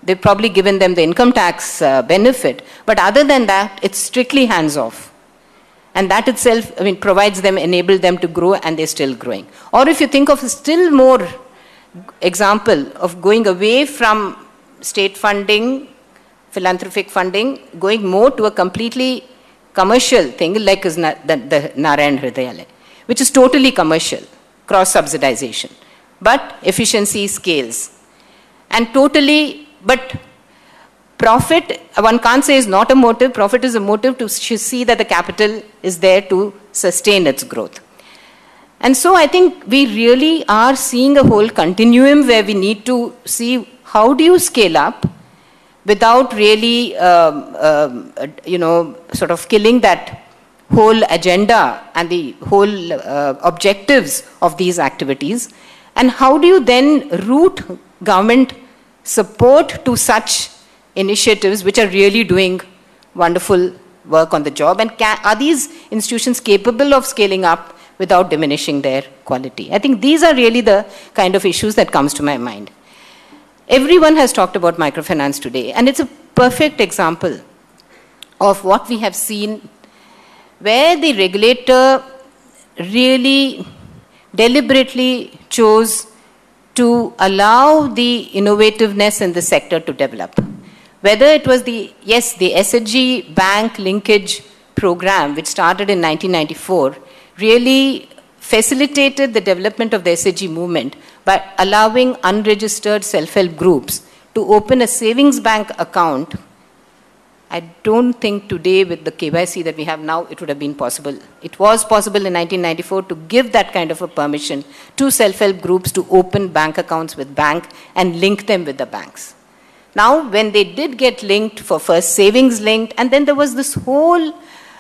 They've probably given them the income tax benefit, but other than that, it's strictly hands-off. And that itself, I mean, provides them, enables them to grow, and they're still growing. Or if you think of a still more example of going away from state funding, philanthropic funding, going more to a completely commercial thing, like is the Narayan Hridayalaya, which is totally commercial, cross-subsidization, but efficiency scales. And totally, but profit, one can't say is not a motive. Profit is a motive to see that the capital is there to sustain its growth. And so I think we really are seeing a whole continuum where we need to see how do you scale up without really, sort of killing that whole agenda and the whole objectives of these activities. And how do you then route government support to such initiatives which are really doing wonderful work on the job, and are these institutions capable of scaling up without diminishing their quality? I think these are really the kind of issues that comes to my mind. Everyone has talked about microfinance today, and it's a perfect example of what we have seen where the regulator really deliberately chose to allow the innovativeness in the sector to develop. Whether it was the SHG bank linkage program, which started in 1994, really facilitated the development of the SHG movement by allowing unregistered self-help groups to open a savings bank account. I don't think today with the KYC that we have now, it would have been possible. It was possible in 1994 to give that kind of a permission to self-help groups to open bank accounts with bank and link them with the banks. Now, when they did get linked, for first savings linked, and then there was this whole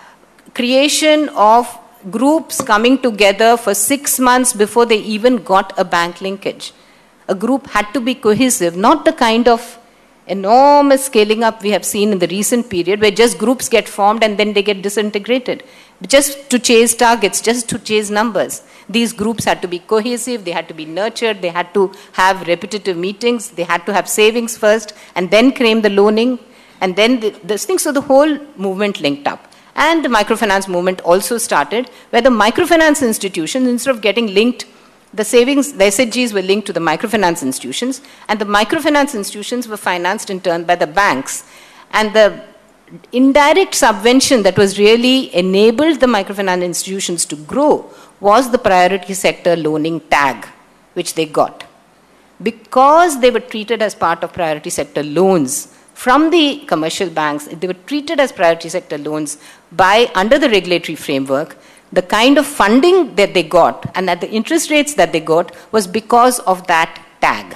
creation of groups coming together for 6 months before they even got a bank linkage. A group had to be cohesive, not the kind of enormous scaling up we have seen in the recent period where just groups get formed and then they get disintegrated. Just to chase targets, just to chase numbers. These groups had to be cohesive, they had to be nurtured, they had to have repetitive meetings, they had to have savings first, and then came the loaning, and then this thing. So the whole movement linked up. And the microfinance movement also started, where the microfinance institutions, instead of getting linked, the savings, the SHGs were linked to the microfinance institutions, and the microfinance institutions were financed in turn by the banks. And the indirect subvention that was really enabled the microfinance institutions to grow was the priority sector loaning tag, which they got. Because they were treated as part of priority sector loans from the commercial banks, they were treated as priority sector loans under the regulatory framework. The kind of funding that they got and at the interest rates that they got was because of that tag.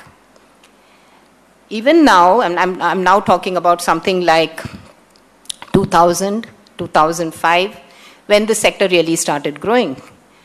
Even now, I'm now talking about something like 2000, 2005, when the sector really started growing.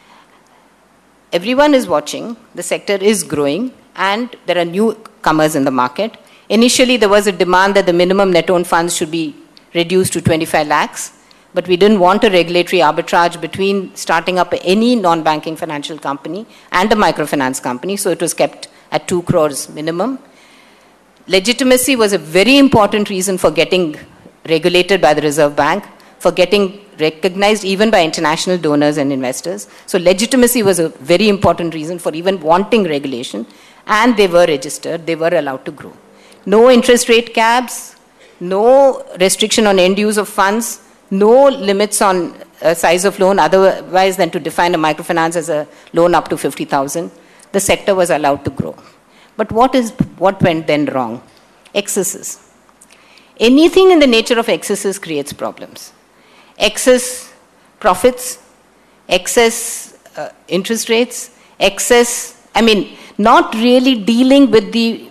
Everyone is watching, the sector is growing, and there are newcomers in the market. Initially, there was a demand that the minimum net owned funds should be reduced to 25 lakhs. But we didn't want a regulatory arbitrage between starting up any non-banking financial company and a microfinance company, so it was kept at 2 crores minimum. Legitimacy was a very important reason for getting regulated by the Reserve Bank, for getting recognized even by international donors and investors. So legitimacy was a very important reason for even wanting regulation, and they were registered, they were allowed to grow. No interest rate caps, no restriction on end use of funds, no limits on size of loan otherwise than to define a microfinance as a loan up to 50,000. The sector was allowed to grow. But what went then wrong? Excesses. Anything in the nature of excesses creates problems. Excess profits, excess interest rates, excess, not really dealing with the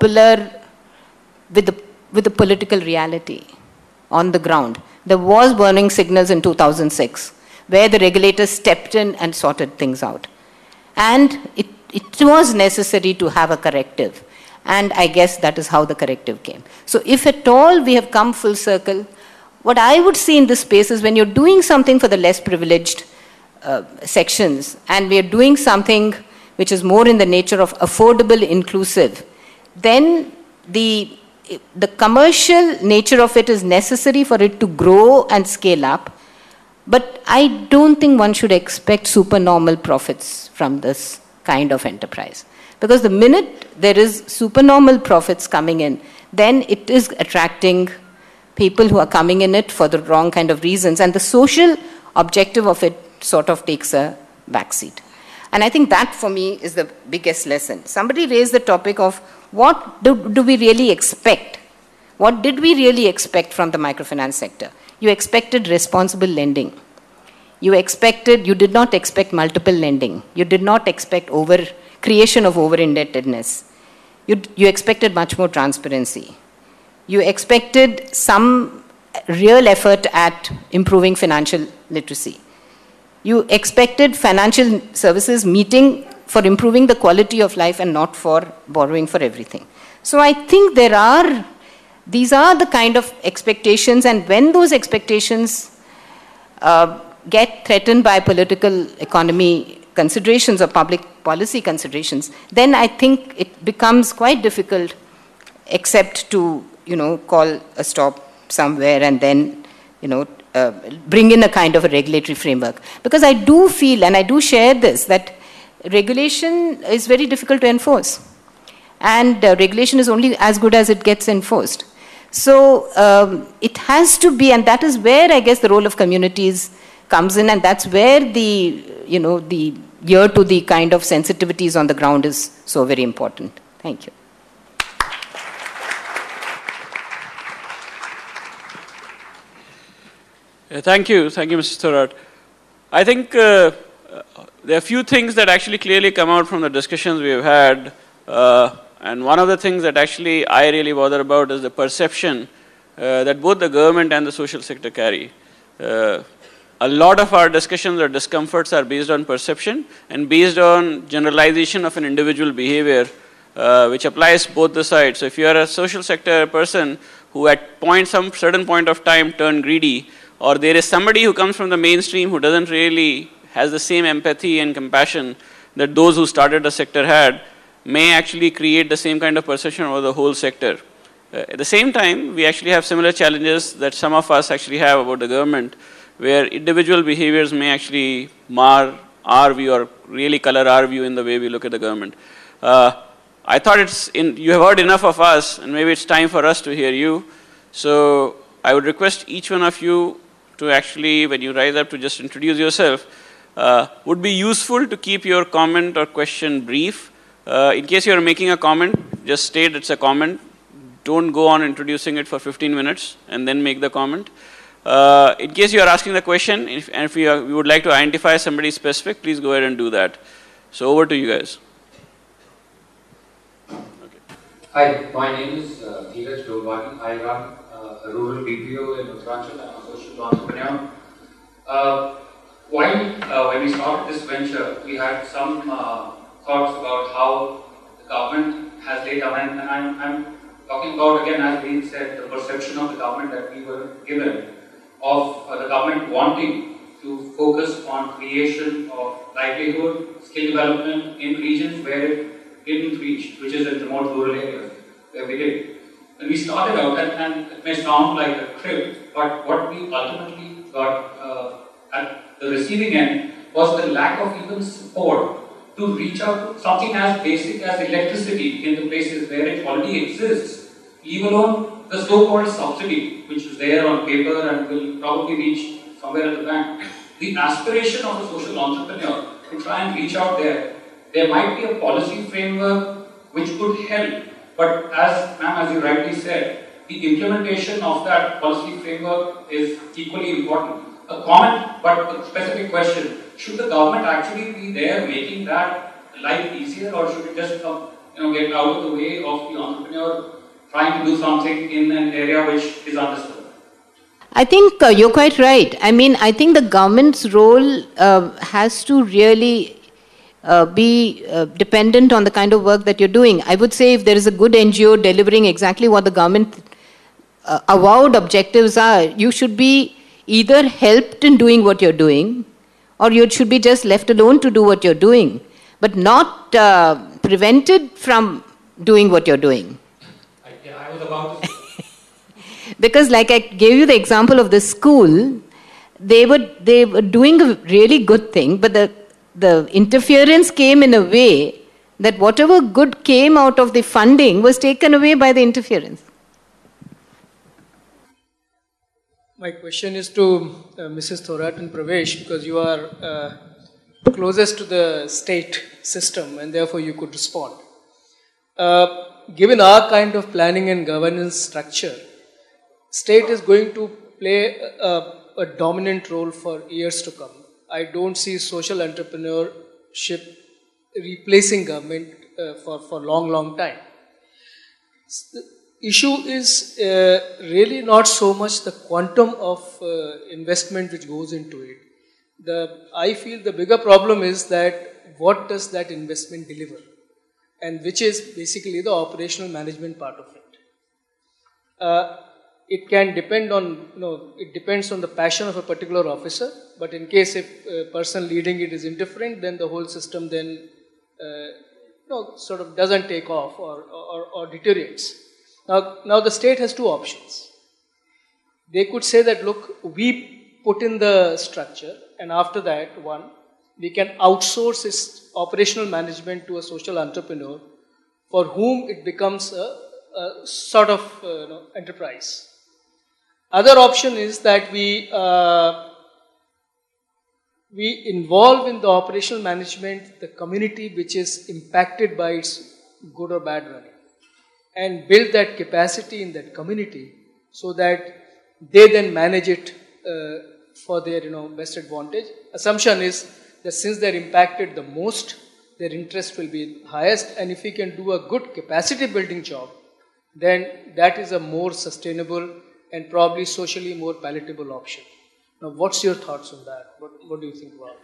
with the political reality on the ground. There was burning signals in 2006 where the regulators stepped in and sorted things out. And it was necessary to have a corrective. And I guess that is how the corrective came. So if at all we have come full circle, what I would see in this space is when you're doing something for the less privileged sections, and we are doing something which is more in the nature of affordable, inclusive, then the the commercial nature of it is necessary for it to grow and scale up. But I don't think one should expect supernormal profits from this kind of enterprise. Because the minute there is supernormal profits coming in, then it is attracting people who are coming in it for the wrong kind of reasons. And the social objective of it sort of takes a backseat. And I think that for me is the biggest lesson. Somebody raised the topic of what do we really expect? What did we really expect from the microfinance sector? You expected responsible lending. You did not expect multiple lending. You did not expect creation of over-indebtedness. You expected much more transparency. You expected some real effort at improving financial literacy. You expected financial services meeting for improving the quality of life and not for borrowing for everything. So I think these are the kind of expectations, and when those expectations get threatened by political economy considerations or public policy considerations, then I think it becomes quite difficult except to, call a stop somewhere and then, bring in a kind of a regulatory framework. Because I do feel, and I do share this, that regulation is very difficult to enforce. And regulation is only as good as it gets enforced. So it has to be, and that is where I guess the role of communities comes in, and that's where the ear to the kind of sensitivities on the ground is so very important. Thank you. Thank you, Mr. Thorat. I think there are a few things that actually clearly come out from the discussions we have had, and one of the things that actually I really bother about is the perception that both the government and the social sector carry. A lot of our discussions or discomforts are based on perception and based on generalization of an individual behavior, which applies both the sides. So if you are a social sector person who at some certain point of time turned greedy, or there is somebody who comes from the mainstream who doesn't really has the same empathy and compassion that those who started the sector had, may actually create the same kind of perception over the whole sector. At the same time, we actually have similar challenges that some of us actually have about the government, where individual behaviors may actually mar our view or really color our view in the way we look at the government. I thought you have heard enough of us, and maybe it's time for us to hear you. So I would request each one of you to actually, when you rise up, to just introduce yourself. Would be useful to keep your comment or question brief. In case you are making a comment, just state it's a comment. Don't go on introducing it for 15 minutes and then make the comment. In case you are asking the question, and if we would like to identify somebody specific, please go ahead and do that. So over to you guys. Okay. Hi, my name is Dheeraj Dolwani. I run a rural BPO in Uttarakhand. I'm a social entrepreneur. When we started this venture, we had some thoughts about how the government has laid down, and I'm talking about, again, as we said, the perception of the government that we were given of the government wanting to focus on creation of livelihood, skill development in regions where it didn't reach, which is in remote rural areas, where we did. When we started out, and it may sound like a trip, but what we ultimately got at the receiving end was the lack of even support to reach out to something as basic as electricity in the places where it already exists, leave alone the so-called subsidy, which is there on paper and will probably reach somewhere at the bank. The aspiration of a social entrepreneur to try and reach out there might be a policy framework which could help, but as ma'am, as you rightly said, the implementation of that policy framework is equally important. A comment, but a specific question. Should the government actually be there making that life easier, or should it just get out of the way of the entrepreneur trying to do something in an area which is understood? I think you're quite right. I mean, I think the government's role has to really be dependent on the kind of work that you're doing. I would say if there is a good NGO delivering exactly what the government avowed objectives are, you should be either helped in doing what you're doing, or you should be just left alone to do what you're doing, but not prevented from doing what you're doing. Yeah, I was was about to say. Because like I gave you the example of the school, they were doing a really good thing, but the interference came in a way that whatever good came out of the funding was taken away by the interference. My question is to Mrs. Thorat and Pravesh, because you are closest to the state system and therefore you could respond. Given our kind of planning and governance structure, state is going to play a dominant role for years to come. I don't see social entrepreneurship replacing government for long time. The issue is really not so much the quantum of investment which goes into it. I feel the bigger problem is that what does that investment deliver, and which is basically the operational management part of it. It can depend on, it depends on the passion of a particular officer, but in case if a person leading it is indifferent, then the whole system then sort of doesn't take off or deteriorates. Now the state has two options. They could say that, look, we put in the structure, and after that, we can outsource its operational management to a social entrepreneur for whom it becomes a sort of enterprise. Other option is that we involve in the operational management the community which is impacted by its good or bad running, and build that capacity in that community so that they then manage it for their best advantage. Assumption is that since they're impacted the most, their interest will be highest, and if we can do a good capacity building job, then that is a more sustainable and probably socially more palatable option. Now, what's your thoughts on that? What do you think about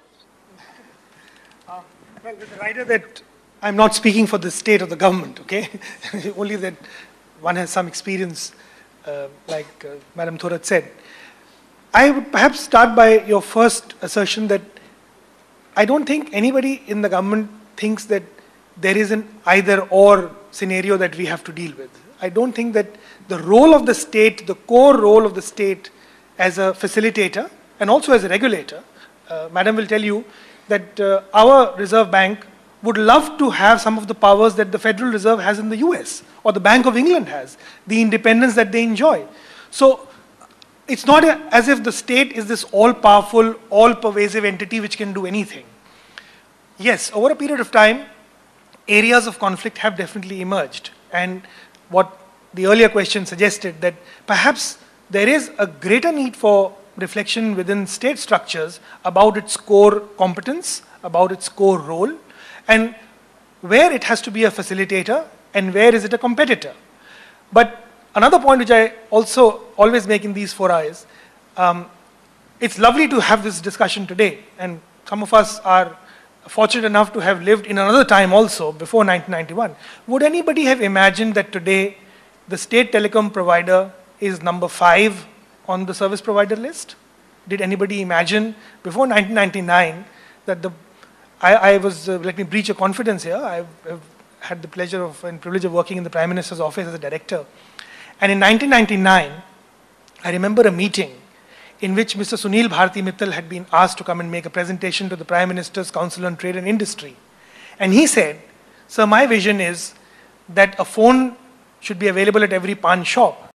it? Well, with the rider that I'm not speaking for the state or the government, okay? Only that one has some experience, like Madam Thorat said. I would perhaps start by your first assertion that I don't think anybody in the government thinks that there is an either-or scenario that we have to deal with. I don't think that the role of the state, the core role of the state as a facilitator and also as a regulator, Madam will tell you that our Reserve Bank would love to have some of the powers that the Federal Reserve has in the US or the Bank of England has, the independence that they enjoy. So it's not as if the state is this all-powerful, all-pervasive entity which can do anything. Yes, over a period of time, areas of conflict have definitely emerged. And what the earlier question suggested, that perhaps there is a greater need for reflection within state structures about its core competence, about its core role, and where it has to be a facilitator and where is it a competitor. But another point which I also always make in these forums, it's lovely to have this discussion today, and some of us are fortunate enough to have lived in another time also, before 1991. Would anybody have imagined that today the state telecom provider is number 5 on the service provider list? Did anybody imagine before 1999 that let me breach a confidence here, I've had the pleasure of and privilege of working in the Prime Minister's office as a director. And in 1999, I remember a meeting in which Mr. Sunil Bharti Mittal had been asked to come and make a presentation to the Prime Minister's Council on Trade and Industry. And he said, "Sir, my vision is that a phone should be available at every pan shop.